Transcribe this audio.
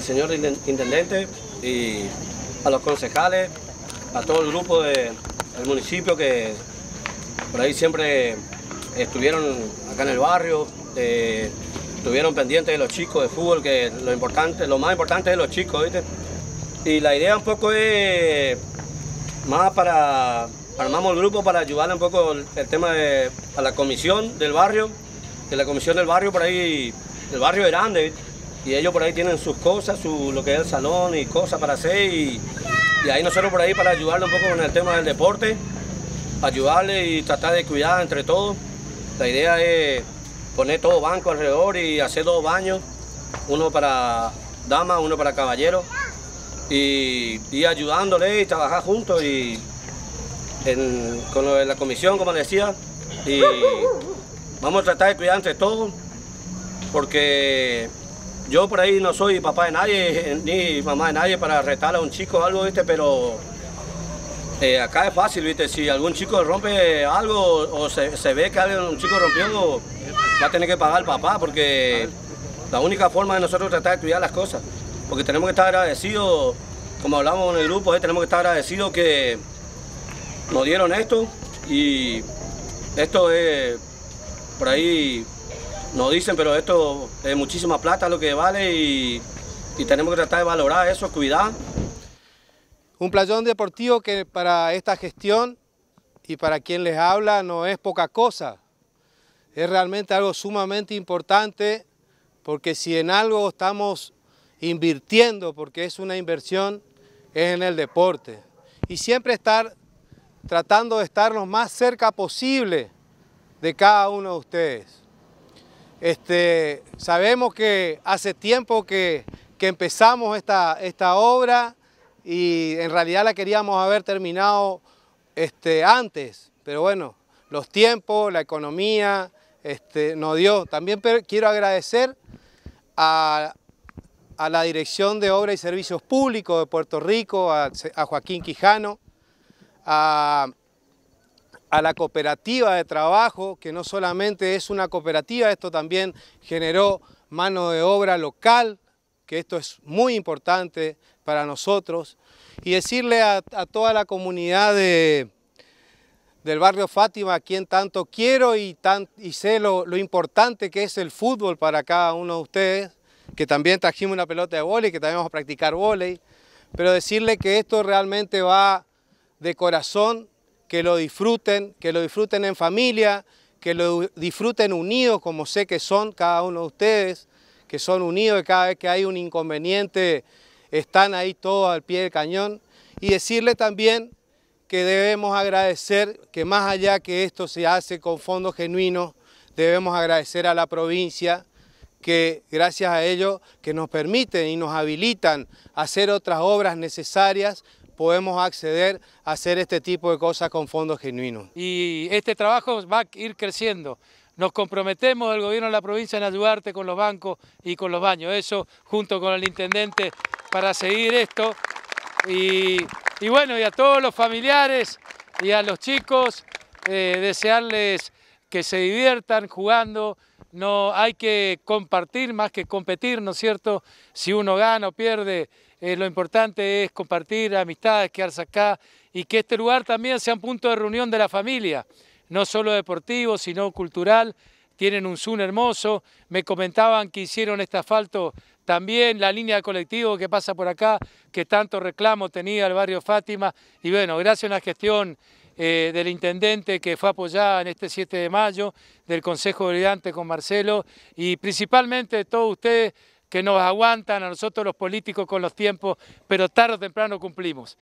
señor intendente y a los concejales, a todo el grupo del municipio que por ahí siempre estuvieron acá en el barrio, estuvieron pendientes de los chicos de fútbol, que lo más importante es los chicos, ¿viste? Y la idea un poco es más armamos el grupo para ayudarle un poco el tema a la comisión del barrio, que la comisión del barrio por ahí, el barrio es grande, ¿viste? Y ellos por ahí tienen sus cosas, lo que es el salón y cosas para hacer, y ahí nosotros por ahí para ayudarle un poco con el tema del deporte, ayudarle y tratar de cuidar entre todos. La idea es poner todo banco alrededor y hacer 2 baños, uno para damas, uno para caballeros, y ayudándole y trabajar juntos y con lo de la comisión, como decía, y vamos a tratar de cuidar entre todos, porque yo por ahí no soy papá de nadie, ni mamá de nadie para retarle a un chico o algo, ¿viste? Pero acá es fácil, ¿viste? Si algún chico rompe algo o se ve que un chico rompió, va a tener que pagar el papá, porque la única forma de nosotros tratar de cuidar las cosas, porque tenemos que estar agradecidos, como hablamos en el grupo, tenemos que estar agradecidos que nos dieron esto, y esto es, por ahí nos dicen, pero esto es muchísima plata lo que vale, y tenemos que tratar de valorar eso, cuidar. Un playón deportivo que para esta gestión y para quien les habla no es poca cosa, es realmente algo sumamente importante, porque si en algo estamos invirtiendo, porque es una inversión, es en el deporte. Y siempre tratando de estar lo más cerca posible de cada uno de ustedes. Sabemos que hace tiempo que empezamos esta obra, y en realidad la queríamos haber terminado antes, pero bueno, los tiempos, la economía nos dio. También quiero agradecer a la Dirección de Obras y Servicios Públicos de Puerto Rico, a Joaquín Quijano, a la cooperativa de trabajo, que no solamente es una cooperativa, esto también generó mano de obra local, que esto es muy importante para nosotros, y decirle a toda la comunidad del barrio Fátima, a quien tanto quiero y sé lo importante que es el fútbol para cada uno de ustedes, que también trajimos una pelota de vóley, que también vamos a practicar vóley, pero decirle que esto realmente va de corazón, que lo disfruten en familia, que lo disfruten unidos, como sé que son cada uno de ustedes, que son unidos, y cada vez que hay un inconveniente están ahí todos al pie del cañón, y decirle también que debemos agradecer que más allá que esto se hace con fondos genuinos, debemos agradecer a la provincia, que gracias a ello que nos permiten y nos habilitan a hacer otras obras necesarias, podemos acceder a hacer este tipo de cosas con fondos genuinos. Y este trabajo va a ir creciendo. Nos comprometemos el gobierno de la provincia en ayudarte con los bancos y con los baños. Eso junto con el intendente para seguir esto. Y bueno, y a todos los familiares y a los chicos, desearles que se diviertan jugando. No hay que compartir más que competir, ¿no es cierto? Si uno gana o pierde, lo importante es compartir amistades, quedarse acá, y que este lugar también sea un punto de reunión de la familia, no solo deportivo, sino cultural. Tienen un Zoom hermoso, me comentaban que hicieron este asfalto también, la línea de colectivo que pasa por acá, que tanto reclamo tenía el barrio Fátima, y bueno, gracias a una gestión del intendente que fue apoyada en este 7 de mayo, del Consejo Deliberante con Marcelo, y principalmente de todos ustedes que nos aguantan a nosotros los políticos con los tiempos, pero tarde o temprano cumplimos.